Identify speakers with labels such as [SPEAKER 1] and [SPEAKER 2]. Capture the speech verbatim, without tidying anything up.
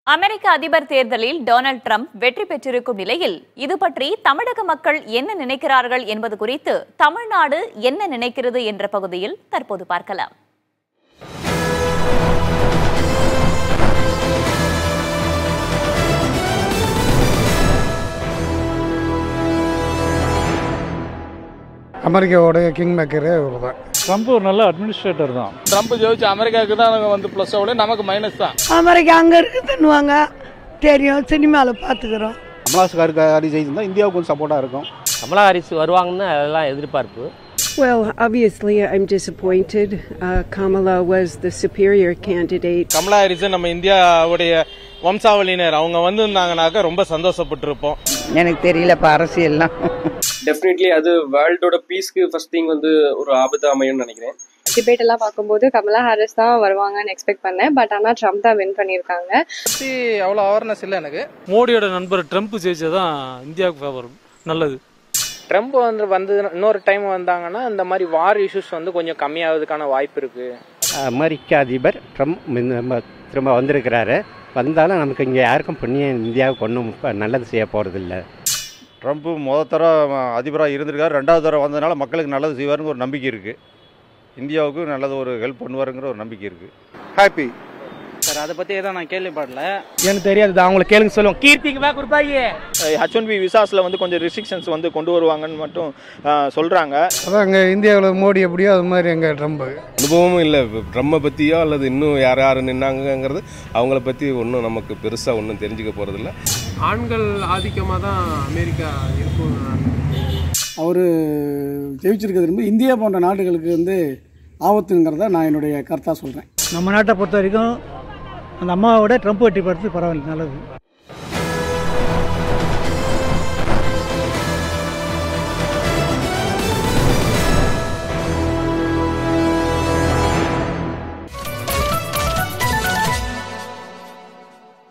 [SPEAKER 1] அமெரிக்க அதிபர் தேர்தலில் Donald Trump வெற்றி பெற்றிருக்கும் நிலையில் இது பற்றி தமிழக மக்கள் என்ன நினைக்கிறார்கள் என்பது குறித்து தமிழ்நாடு என்ன நினைக்கிறது என்ற பகுதியில் தற்போது பார்க்கலாம்.
[SPEAKER 2] அமெரிக்காவோட கிங் மேக்கரே அவர் தான்.
[SPEAKER 3] ட்ரம்ப் ஒரு நல்ல அட்மினிஸ்ட்ரேட்டர் தான்.
[SPEAKER 4] ட்ரம்ப் ஜெயிச்சு அமெரிக்காவுக்கு தான் நாங்கள் வந்து ப்ளஸ் ஆகல, நமக்கு மைனஸ் தான்.
[SPEAKER 5] அமெரிக்கா அங்கே இருக்குதுன்னுவாங்க, தெரியும், சினிமாவில் பார்த்துக்கிறோம்.
[SPEAKER 6] கமலா ஹாரிஸ் ஜெயிச்சிருந்தா இந்தியாவுக்கு கொஞ்சம் சப்போர்ட்டாக இருக்கும்.
[SPEAKER 7] கமலா ஹாரிஸ் வருவாங்கன்னு அதெல்லாம் எதிர்பார்ப்பு.
[SPEAKER 8] Well, obviously, I'm disappointed. Uh, Kamala was the superior candidate.
[SPEAKER 4] Kamala Harris நம்ம இந்தியாவுடைய வம்சாவளியினர், அவங்க வந்திருந்தாங்கனாக்கா ரொம்ப சந்தோஷப்பட்டிருப்போம்.
[SPEAKER 5] எனக்கு தெரியலப்பா அரசியல்லாம்.
[SPEAKER 9] டெஃபினெட்லி அது வேர்ல்டோட பீஸ்க்கு ஃபர்ஸ்ட் திங் வந்து ஒரு ஆபத்து அமையும்னு நினைக்கிறேன்.
[SPEAKER 10] டிபேட் எல்லாம் பார்க்கும்போது கமலா ஹாரிஸ் தான் வருவாங்கன்னு எக்ஸ்பெக்ட் பண்ணேன். பட் ஆனால் ட்ரம்ப் தான் வின் பண்ணியிருக்காங்க.
[SPEAKER 4] அவ்வளோ அவேர்னஸ் இல்லை எனக்கு.
[SPEAKER 3] மோடியோட நண்பர் ட்ரம்ப் ஜெயிச்சதான் இந்தியாவுக்கு ஃபேவர், நல்லது.
[SPEAKER 11] ட்ரம்ப் வந்து வந்து இன்னொரு டைம் வந்தாங்கன்னா இந்த மாதிரி வார் இஷ்யூஸ் வந்து கொஞ்சம் கம்மியாகிறதுக்கான வாய்ப்பு இருக்கு.
[SPEAKER 7] அமெரிக்க அதிபர் ட்ரம்ப் திரும்ப வந்திருக்கிறாரு. வந்தாலும் நமக்கு இங்கே யாருக்கும் புண்ணியம் இந்தியாவுக்கு ஒன்றும் நல்லது செய்ய போகிறதில்ல.
[SPEAKER 6] ட்ரம்ப்பு முதல் தரம் அதிபராக இருந்திருக்காரு, ரெண்டாவது தரம் வந்ததுனால மக்களுக்கு நல்லது செய்வாருங்கிற ஒரு நம்பிக்கை இருக்குது. இந்தியாவுக்கு நல்லது ஒரு ஹெல்ப் பண்ணுவாருங்கிற ஒரு நம்பிக்கை இருக்குது. ஹாப்பி
[SPEAKER 11] சார், அதை பற்றி எதுவும் நான் கேள்விப்படல.
[SPEAKER 2] எனக்கு தெரியாது, அவங்களை கேளுங்க சொல்லுவோம்.
[SPEAKER 7] கீர்த்திக்கு வா கொடுப்பாங்க.
[SPEAKER 4] ஹெச் ஒன் பி விசாஸில் வந்து கொஞ்சம் ரெஸ்ட்ரிக்ஷன்ஸ் வந்து கொண்டு வருவாங்கன்னு மட்டும் சொல்கிறாங்க.
[SPEAKER 2] அதான் அங்கே இந்தியாவில் மோடி எப்படியோ அது மாதிரி எங்கள் ட்ரம்ப்
[SPEAKER 12] அனுபவமும் இல்லை. ட்ரம்ப்பை பற்றியோ அல்லது இன்னும் யார் யார் நின்னாங்கிறது அவங்கள பற்றி ஒன்றும் நமக்கு பெருசாக ஒன்றும் தெரிஞ்சுக்க போகிறதில்ல.
[SPEAKER 9] ஆண்கள் ஆதிக்கமாக தான் அமெரிக்கா இருக்கும்.
[SPEAKER 2] அவர் ஜெயிச்சிருக்கிறது ரொம்ப இந்தியா போன்ற நாடுகளுக்கு வந்து ஆபத்துங்கிறத நான் என்னுடைய கருத்தாக சொல்கிறேன்.
[SPEAKER 3] நம்ம நாட்டை பொறுத்த வரைக்கும் அந்த அம்மாவோட ட்ரம்ப் வெற்றி பெறது பரவாயில்ல, நல்லது.